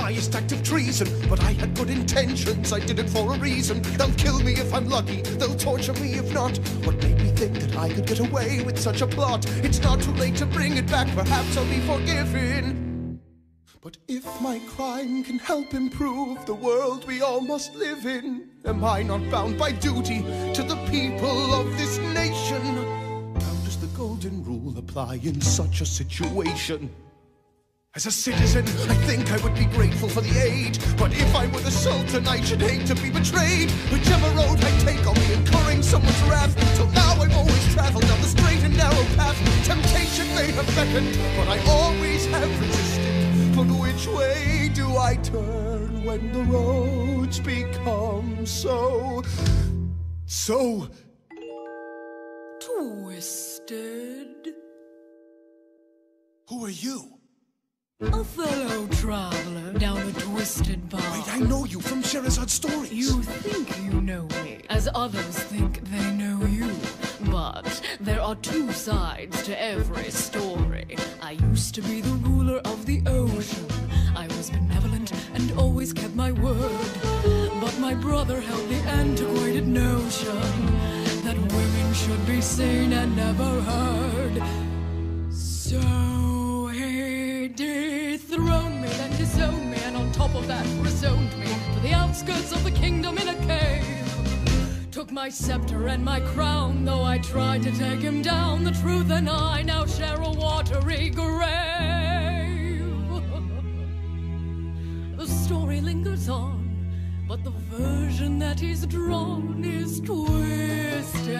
highest act of treason. But I had good intentions, I did it for a reason. They'll kill me if I'm lucky, they'll torture me if not. What made me think that I could get away with such a plot? It's not too late to bring it back, perhaps I'll be forgiven. But if my crime can help improve the world we all must live in, am I not bound by duty to the people of this nation? How does the golden rule apply in such a situation? As a citizen, I think I would be grateful for the aid. But if I were the Sultan, I should hate to be betrayed. Whichever road I take, I'll be incurring someone's wrath. Till now I've always traveled down the straight and narrow path. Temptation may have beckoned, but I always have resisted. But which way do I turn when the roads become so twisted? Who are you? A fellow traveler down a twisted path. Wait, I know you from Shahrazad's stories. You think you know me, as others think they know you. But there are two sides to every story. I used to be the ruler of the ocean. I was benevolent and always kept my word. But my brother held the antiquated notion that women should be seen and never heard. So he dethroned me, then disowned me, and on top of that rezoned me to the outskirts of the kingdom in a cave. Took my scepter and my crown, though I tried to take him down. The truth and I now share a watery grave. The story lingers on, but the version that he's drawn is twisted.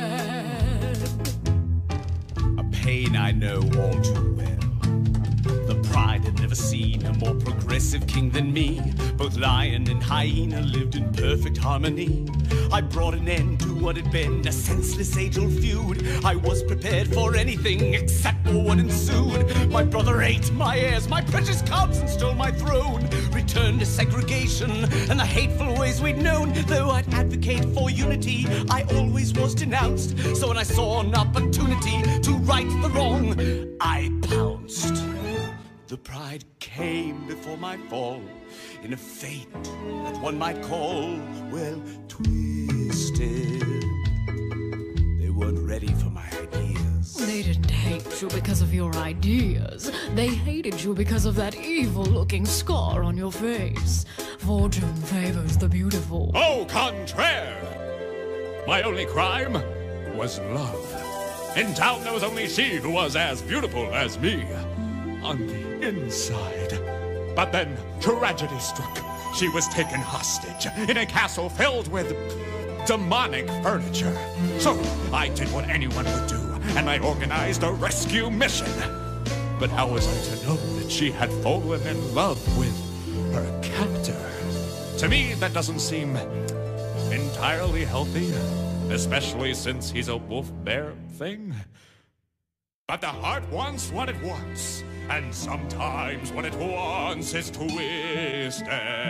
A pain I know all too well. The pride had never seen a more progressive king than me. Both lion and hyena lived in perfect harmony. I brought an end to what had been a senseless age-old feud. I was prepared for anything except for what ensued. My brother ate my heirs, my precious cubs, and stole my throne. Returned to segregation and the hateful ways we'd known. Though I'd advocate for unity, I always was denounced. So when I saw an opportunity to right the wrong, I pounced. The pride came before my fall, in a fate that one might call, well, twisted. They weren't ready for my ideas. They didn't hate you because of your ideas. They hated you because of that evil-looking scar on your face. Fortune favors the beautiful. Au contraire! My only crime was love. In town there was only she who was as beautiful as me. On the inside. But then tragedy struck. She was taken hostage in a castle filled with demonic furniture. So I did what anyone would do, and I organized a rescue mission. But how was I to know that she had fallen in love with her captor? To me, that doesn't seem entirely healthy, especially since he's a wolf-bear thing. But the heart wants what it wants. And sometimes what it wants is twisted.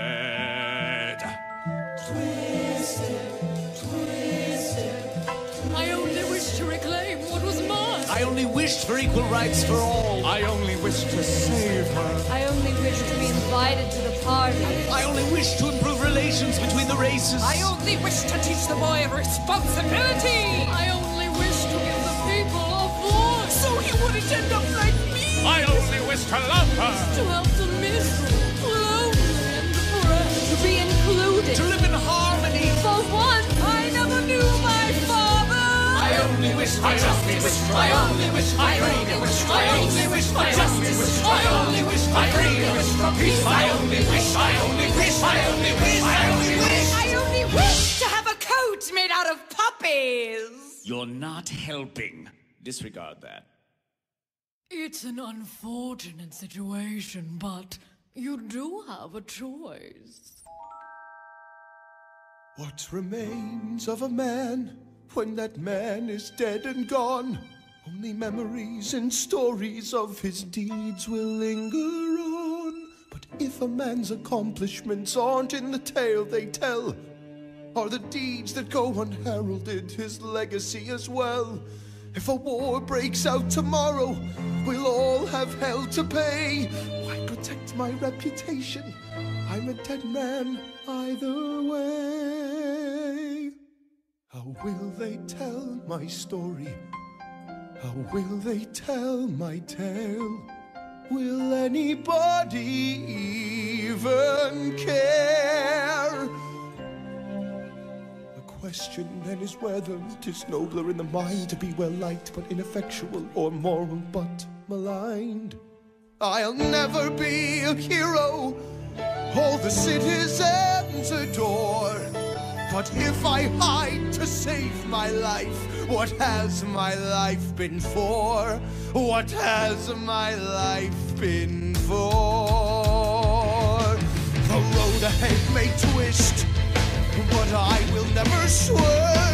Twisted, twisted. I only wish to reclaim what was mine. I only wished for equal rights for all. I only wish to save her. I only wish to be invited to the party. I only wish to improve relations between the races. I only wish to teach the boy responsibility. I only wish to give the people a voice so he wouldn't end up like me. I only wish to love her. To help the miserable, lonely, and depressed. To be included. To live in harmony. For once, I never knew my father. I only wish for justice. I only wish for freedom. I only wish for justice. I only wish for freedom. For peace. I only wish. I only wish. I only wish. I only wish. I only wish to have a coat made out of puppies. You're not helping. Disregard that. It's an unfortunate situation, but you do have a choice. What remains of a man when that man is dead and gone? Only memories and stories of his deeds will linger on. But if a man's accomplishments aren't in the tale they tell, are the deeds that go unheralded his legacy as well? If a war breaks out tomorrow, we'll all have hell to pay. Why protect my reputation? I'm a dead man either way. How will they tell my story? How will they tell my tale? Will anybody even care? The question then is whether 'tis nobler in the mind to be well liked but ineffectual, or moral but maligned. I'll never be a hero all the citizens adore, but if I hide to save my life, what has my life been for? What has my life been for? The road ahead may twist, but I will never swerve.